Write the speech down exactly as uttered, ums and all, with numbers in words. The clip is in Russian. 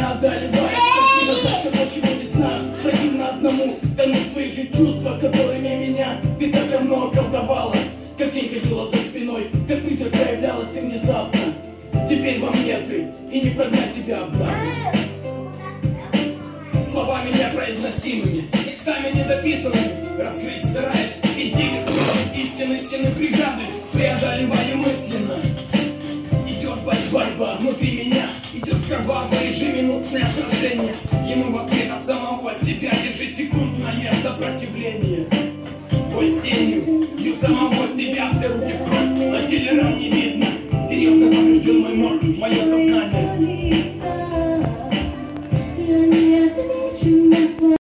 меня одолевает. Противно знать того, чего не знаю. Противно одному тонуть своих же чувства, которыми меня ты так давно околдовала. Как тень ходила за спиной, как призрак проявлялась ты внезапно. Теперь во мне ты, и не прогнать тебя обратно. Словами непроизносимыми, текстами недописанными, раскрыть стараюсь из девять смысл истины, стены преграды преодолеваю мысленно. Идет борьба внутри меня, идет кровавое ежеминутное сражение. Ему в ответ от самого себя ежесекундное сопротивление. Боль с тенью, бью самого себя, все руки в